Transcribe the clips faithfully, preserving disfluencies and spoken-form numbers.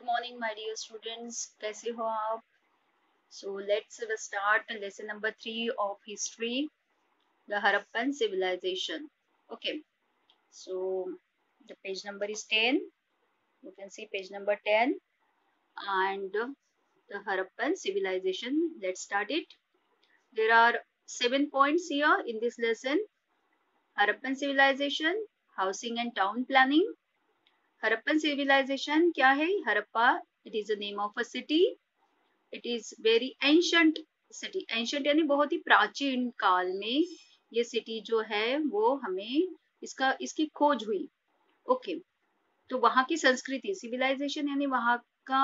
morning, my dear students. कैसे हो आप? So let's start lesson number three of history, the Harappan civilization. Okay. So the page number is ten. You can see page number ten and the Harappan civilization. Let's start it. There are seven points here in this lesson. Harappan civilization, housing and town planning. Harappan civilization क्या है? Harappa, it is the name of a city. It is very ancient city. Ancient यानी बहुत ही प्राचीन काल में ये city जो है वो हमें इसका इसकी खोज हुई. Okay okay. तो वहाँ की संस्कृति, सिविलाइजेशन यानी वहाँ का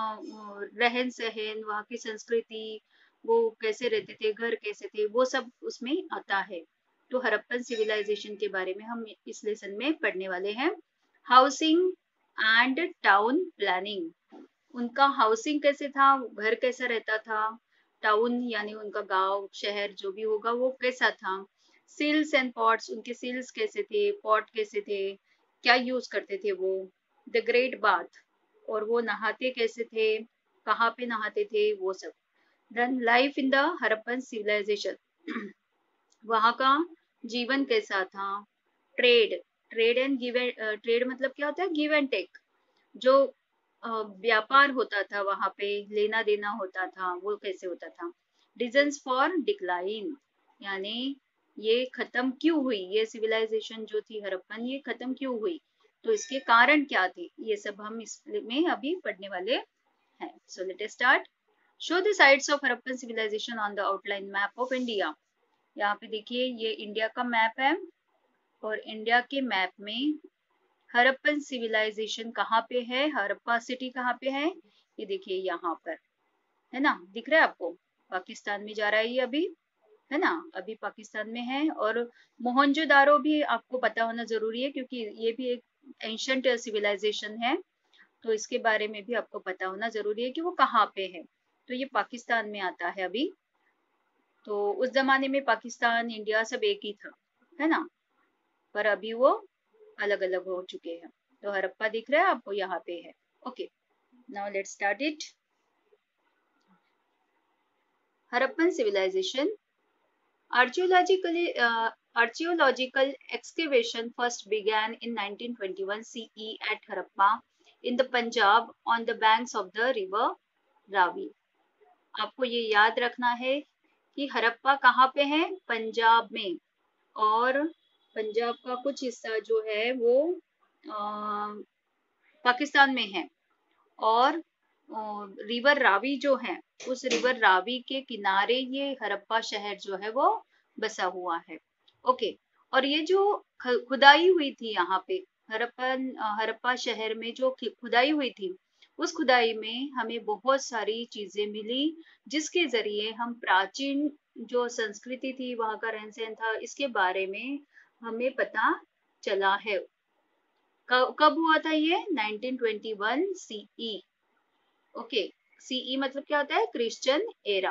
रहन सहन, वहाँ की संस्कृति, वो कैसे रहते थे, घर कैसे थे, वो सब उसमें आता है. तो हरप्पन सिविलाइजेशन के बारे में हम इस लेसन में पढ़ने वाले हैं. Housing and town planning. उनका हाउसिंग कैसे था, घर कैसा रहता था, टाउन यानी उनका गांव शहर जो भी होगा वो कैसा था, सील्स एंड पॉट्स, उनके सील्स कैसे थे, पॉट कैसे थे, क्या यूज करते थे वो, द ग्रेट बाथ, और वो नहाते कैसे थे, कहाँ पे नहाते थे, वो सब. Then life in the Harappan civilisation. वहाँ का जीवन कैसा था. Trade, trade and give, trade मतलब क्या होता है, गिव एंड टेक. जो व्यापार होता था वहां पे, लेना देना होता था, वो कैसे होता था. रीजंस फॉर डिक्लाइन, यानी ये खत्म क्यों हुई, ये सिविलाइजेशन जो थी हरप्पन, ये खत्म क्यों हुई, तो इसके कारण क्या थे, ये सब हम इसमें अभी पढ़ने वाले हैं. So let us start. Show the sites of Harappan civilisation on the outline map of India. यहाँ पे देखिए ये इंडिया का मैप है और इंडिया के मैप में हरप्पन सिविलाइजेशन कहाँ पे है, हरप्पा सिटी कहाँ पे है, ये देखिए यहाँ पर है ना, दिख रहा है आपको. पाकिस्तान में जा रहा है ये अभी, है ना, अभी पाकिस्तान में है. और मोहनजोदारो भी आपको पता होना जरूरी है क्योंकि ये भी एक एंशंट सिविलाइजेशन है, तो इसके बारे में भी आपको पता होना जरूरी है कि वो कहाँ पे है. तो ये पाकिस्तान में आता है अभी. तो उस जमाने में पाकिस्तान इंडिया सब एक ही था, है ना, पर अभी वो अलग अलग हो चुके हैं. तो हरप्पा दिख रहा है आपको, यहाँ पे है. Okay, now let's start it. Harappan civilisation. archaeologically uh, archaeological excavation first began in nineteen twenty-one C E at Harappa in the Punjab on the banks of the river Ravi. आपको ये याद रखना है कि हरप्पा कहाँ पे है, पंजाब में, और पंजाब का कुछ हिस्सा जो है वो आ, पाकिस्तान में है. और रिवर रावी जो है, उस रिवर रावी के किनारे ये हरप्पा शहर जो है वो बसा हुआ है. ओके, और ये जो खुदाई हुई थी यहाँ पे हरप्पन हरप्पा शहर में, जो खुदाई हुई थी, उस खुदाई में हमें बहुत सारी चीजें मिली जिसके जरिए हम प्राचीन जो संस्कृति थी, वहां का रहन सहन था, इसके बारे में हमें पता चला है. कब हुआ था ये, nineteen twenty one CE. Okay, CE मतलब क्या होता है, Christian era.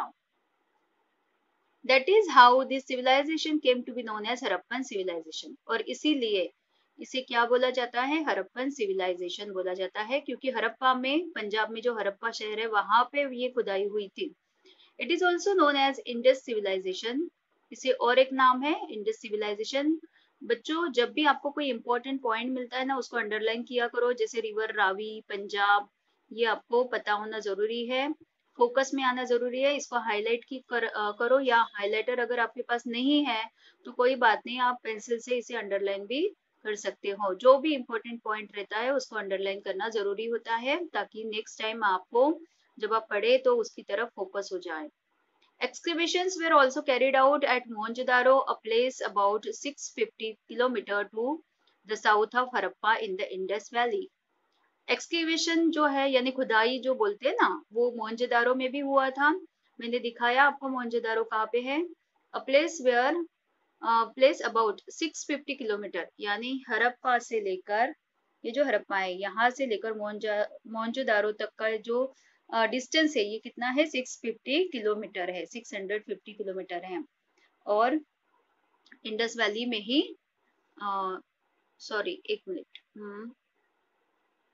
That is how this civilisation came to be known as Harappan civilisation. और इसीलिए इसे क्या बोला जाता है, हरप्पन सिविलाइजेशन बोला जाता है, क्योंकि हरप्पा में, पंजाब में जो हरप्पा शहर है वहां पे ये खुदाई हुई थी. It is also known as Indus civilisation. इसे और एक नाम है इंडस सिविलाइजेशन. बच्चों, जब भी आपको कोई इंपॉर्टेंट पॉइंट मिलता है ना, उसको अंडरलाइन किया करो. जैसे रिवर रावी, पंजाब, ये आपको पता होना जरूरी है, फोकस में आना जरूरी है. इसको हाईलाइट की कर, आ, करो, या हाईलाइटर अगर आपके पास नहीं है तो कोई बात नहीं, आप पेंसिल से इसे अंडरलाइन भी कर सकते हो. जो भी इंपॉर्टेंट पॉइंट रहता है उसको अंडरलाइन करना जरूरी होता है, ताकि नेक्स्ट टाइम आपको जब आप पढ़े तो उसकी तरफ फोकस हो जाए. Excavations were also carried out at Mohenjo-daro, a place about six hundred fifty kilometers to the south of Harappa in the Indus Valley. Excavation जो है यानी खुदाई जो बोलते हैं ना, वो मोहनजोदारो में भी हुआ था. मैंने दिखाया आपको मोहनजोदारो कहाँ पे है. A place where uh, place about six hundred fifty kilometre, यानी हरप्पा से लेकर, ये जो हरप्पा है यहाँ से लेकर मोहनजोदारो तक का जो डिस्टेंस uh, है, ये कितना है, सिक्स फिफ्टी किलोमीटर है, सिक्स हंड्रेड फिफ्टी किलोमीटर है. और इंडस वैली में ही, सॉरी uh, एक मिनट,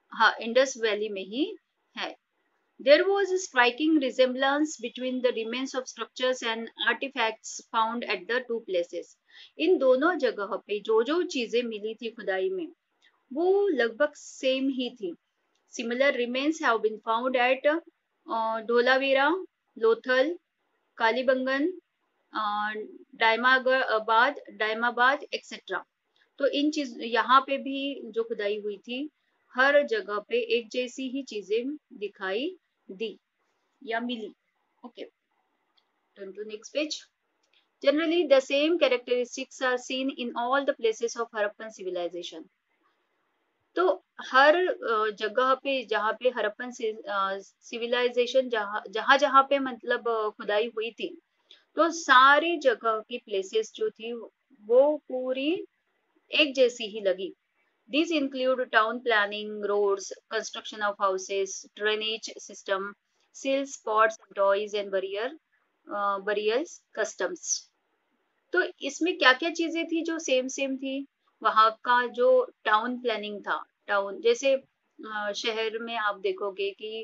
हाँ, इंडस वैली में ही है। There was a striking resemblance between the remains of structures and artifacts found at the two places. इन दोनों जगह पे जो जो चीजें मिली थी खुदाई में वो लगभग सेम ही थी. Similar remains have been found at uh, Dholavira, Lothal, Kalibangan, uh, Daimabad, Daimabad, et cetera. तो इन चीज यहाँ पे भी जो खुदाई हुई थी हर जगह पे एक जैसी ही चीजें दिखाई दी या मिली. Okay, turn to next page. Generally, the same characteristics are seen in all the places of Harappan civilization. तो हर जगह पे जहाँ पे हरप्पन सिविलाइजेशन जहाँ जहाँ जहाँ पे मतलब खुदाई हुई थी तो सारी जगह की प्लेसेस जो थी वो पूरी एक जैसी ही लगी. These include town planning, roads, construction of houses, drainage system, seals, spots, toys and burial uh, burials customs. तो इसमें क्या क्या चीजें थी जो सेम सेम थी. वहां का जो टाउन प्लानिंग था, टाउन जैसे अ, शहर में आप देखोगे कि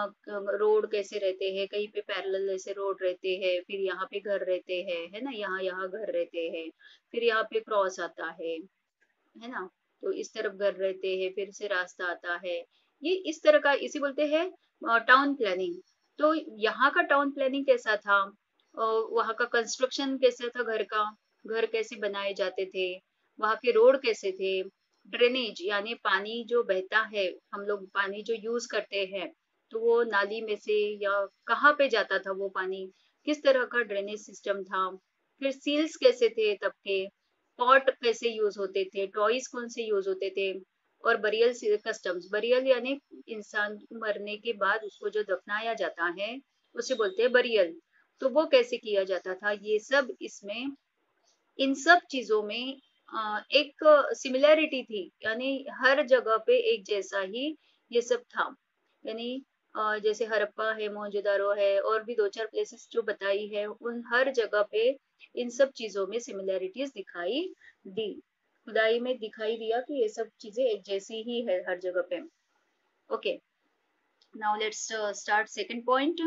रोड कैसे रहते हैं, कहीं पे पैरेलल ऐसे रोड रहते हैं, फिर यहाँ पे घर रहते हैं, है ना, यहाँ यहाँ घर रहते हैं, फिर यहाँ पे क्रॉस आता है है ना, तो इस तरफ घर रहते हैं, फिर से रास्ता आता है. ये इस तरह का इसे बोलते हैं टाउन प्लानिंग. तो यहाँ का टाउन प्लानिंग कैसा था, वहाँ का कंस्ट्रक्शन कैसा था, घर का घर कैसे बनाए जाते थे, वहाँ के रोड कैसे थे, ड्रेनेज यानी पानी जो बहता है, हम लोग पानी जो यूज करते हैं तो वो नाली में से या कहाँ पे जाता था वो पानी, किस तरह का ड्रेनेज सिस्टम था. फिर सील्स कैसे थे तब के, पॉट कैसे यूज होते थे, टॉयज कौन से यूज होते थे, और बरियल कस्टम्स. बरियल यानी इंसान मरने के बाद उसको जो दफनाया जाता है उसे बोलते हैं बरियल. तो वो कैसे किया जाता था, ये सब इसमें इन सब चीजों में एक सिमिलैरिटी थी, यानी हर जगह पे एक जैसा ही ये सब था. यानी जैसे हरप्पा है, मोहनजोदारो है, और भी दो चार प्लेसेस जो बताई है, उन हर जगह पे इन सब चीजों में सिमिलैरिटीज दिखाई दी, खुदाई में दिखाई दिया कि ये सब चीजें एक जैसी ही है हर जगह पे. Okay, now let's start second point,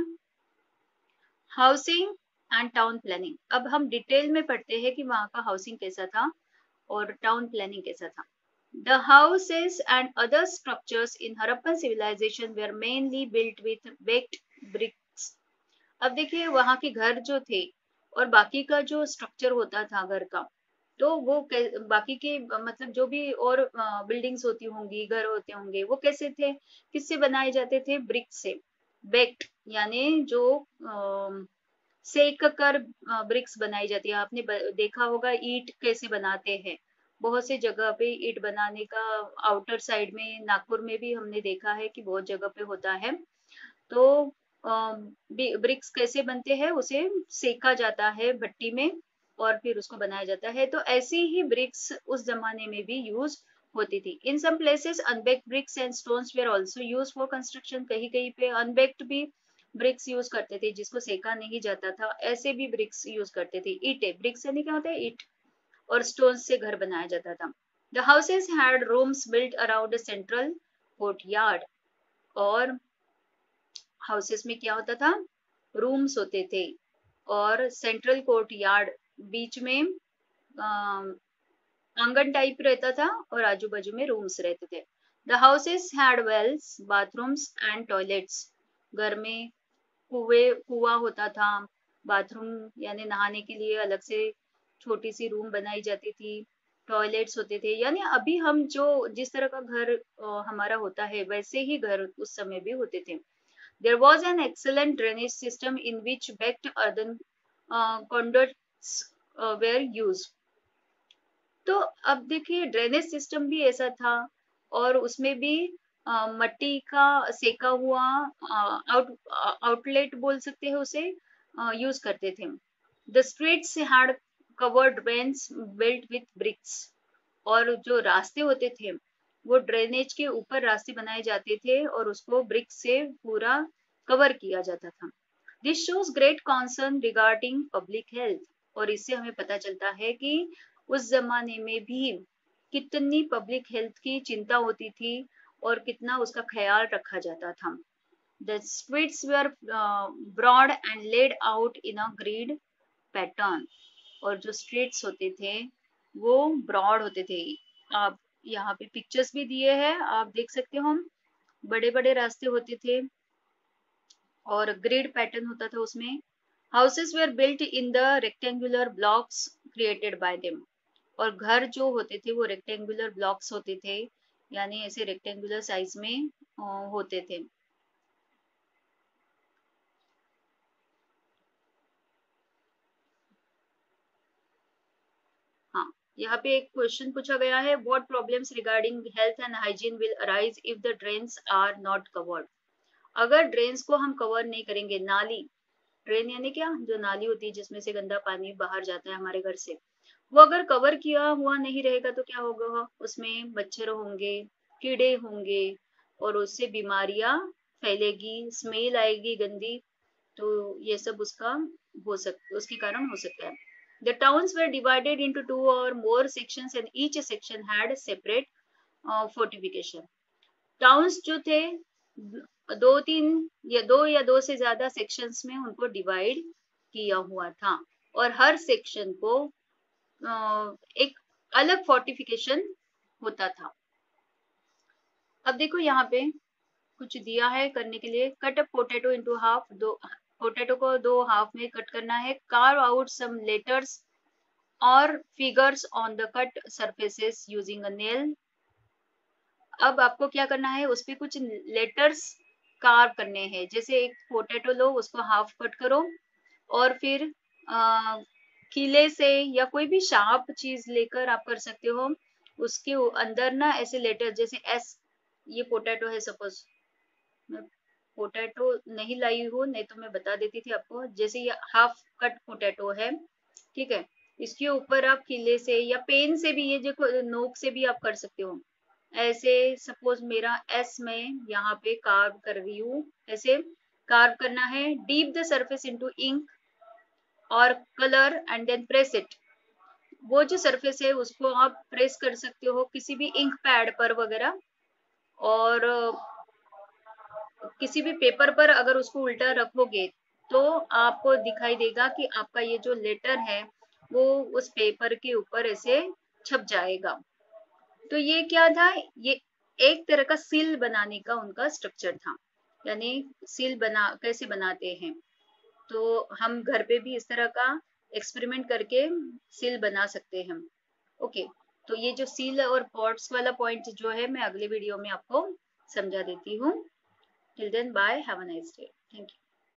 housing and town planning. अब हम डिटेल में पढ़ते हैं कि वहाँ का हाउसिंग कैसा था और टाउन प्लानिंग कैसा था. The houses and other structures in Harappan civilization were mainly built with baked bricks. अब देखिए वहाँ के घर जो थे और बाकी का जो स्ट्रक्चर होता था घर का, तो वो बाकी के मतलब जो भी और बिल्डिंग्स होती होंगी, घर होते होंगे, वो कैसे थे, किससे बनाए जाते थे, ब्रिक से. बेक्ड यानी जो आ, सेक कर ब्रिक्स बनाई जाती है. आपने देखा होगा ईंट कैसे बनाते हैं, बहुत से जगह पे ईंट बनाने का आउटर साइड में, नागपुर में भी हमने देखा है कि बहुत जगह पे होता है. तो ब्रिक्स कैसे बनते हैं, उसे सेका जाता है भट्टी में और फिर उसको बनाया जाता है. तो ऐसी ही ब्रिक्स उस जमाने में भी यूज होती थी. In some places unbaked bricks and stones were also used for construction. कहीं कहीं पे अनबेक्ड भी ब्रिक्स यूज करते थे, जिसको सेका नहीं जाता था, ऐसे भी ब्रिक्स यूज करते थे. ईंटे, ब्रिक्स यानी क्या होता है, ईंट, और स्टोन से घर बनाया जाता था. The houses had rooms built around a central courtyard. और हाउसेस में क्या होता था, रूम्स होते थे और सेंट्रल कोर्टयार्ड बीच में आंगन टाइप रहता था और आजू बाजू में रूम्स रहते थे. The houses had wells, bathrooms and toilets. घर में कुएं कुआं होता था, बाथरूम यानी नहाने के लिए अलग से छोटी सी रूम बनाई जाती थी, टॉयलेट्स होते थे. यानी अभी हम जो जिस तरह का घर हमारा होता है वैसे ही घर उस समय भी होते थे. There was an excellent drainage system in which backed earthen uh, conduits uh, were used. तो अब देखिए ड्रेनेज सिस्टम भी ऐसा था और उसमें भी आ, मट्टी का सेका हुआ आउट आउटलेट बोल सकते हैं उसे, यूज करते थे. The streets had covered drains built with bricks. और जो रास्ते होते थे वो ड्रेनेज के ऊपर रास्ते बनाए जाते थे और उसको ब्रिक से पूरा कवर किया जाता था. This shows great concern regarding public health. और इससे हमें पता चलता है कि उस जमाने में भी कितनी पब्लिक हेल्थ की चिंता होती थी और कितना उसका ख्याल रखा जाता था। The streets were uh, broad and laid out in a grid pattern. और जो स्ट्रीट्स होते थे वो ब्रॉड होते थे। आप यहाँ पे पिक्चर्स भी दिए हैं, आप देख सकते हो, हम बड़े बड़े रास्ते होते थे और ग्रिड पैटर्न होता था उसमें। Houses were built in the rectangular blocks created by them. और घर जो होते थे वो रेक्टेंगुलर ब्लॉक्स होते थे, यानी ऐसे रेक्टेंगुलर साइज में अ, होते थे। हाँ, यहाँ पे एक क्वेश्चन पूछा गया है, what problems regarding health and hygiene will arise if the drains are not covered. अगर ड्रेन्स को हम कवर नहीं करेंगे, नाली, ड्रेन यानी क्या, जो नाली होती है जिसमें से गंदा पानी बाहर जाता है हमारे घर से, वो अगर कवर किया हुआ नहीं रहेगा तो क्या होगा, उसमें मच्छर होंगे, कीड़े होंगे और उससे बीमारियां फैलेगी, स्मेल आएगी गंदी। तो ये सब उसका हो सक उसके कारण हो सकता है। The towns were divided into two or more sections and each section had separate uh, fortification. Towns जो थे दो तीन या दो या दो से ज्यादा सेक्शंस में उनको डिवाइड किया हुआ था और हर सेक्शन को uh, एक अलग फोर्टिफिकेशन होता था। अब देखो यहाँ पे कुछ दिया है करने के लिए, cut a potato into half, दो पोटैटो को दो हाफ में कट करना है, कार्व आउट सम लेटर्स और figures on the cut surfaces using a nail. अब आपको क्या करना है, उस पे कुछ लेटर्स कार्व करने हैं। जैसे एक पोटैटो लो, उसको हाफ कट करो और फिर आ, कीले से या कोई भी शार्प चीज लेकर आप कर सकते हो, उसके अंदर ना ऐसे लेटर, जैसे एस, ये पोटैटो है सपोज, मैं पोटैटो नहीं लाई हूँ, नहीं तो मैं बता देती थी आपको। जैसे ये हाफ कट पोटैटो है, ठीक है, इसके ऊपर आप किले से या पेन से भी, ये देखो नोक से भी आप कर सकते हो। ऐसे सपोज मेरा एस में यहाँ पे कार्व कर रही हूँ, ऐसे कार्व करना है, dip the surface into ink और colour and then press it. वो जो सरफेस है उसको आप प्रेस कर सकते हो किसी भी इंक पैड पर वगैरह, और किसी भी पेपर पर अगर उसको उल्टा रखोगे तो आपको दिखाई देगा कि आपका ये जो लेटर है वो उस पेपर के ऊपर ऐसे छप जाएगा। तो ये क्या था, ये एक तरह का सील बनाने का उनका स्ट्रक्चर था, यानी सील बना कैसे बनाते हैं। तो हम घर पे भी इस तरह का एक्सपेरिमेंट करके सील बना सकते हैं। ओके, तो ये जो सील और पॉट्स वाला पॉइंट जो है मैं अगले वीडियो में आपको समझा देती हूँ। Till then, bye. Have a nice day. Thank you.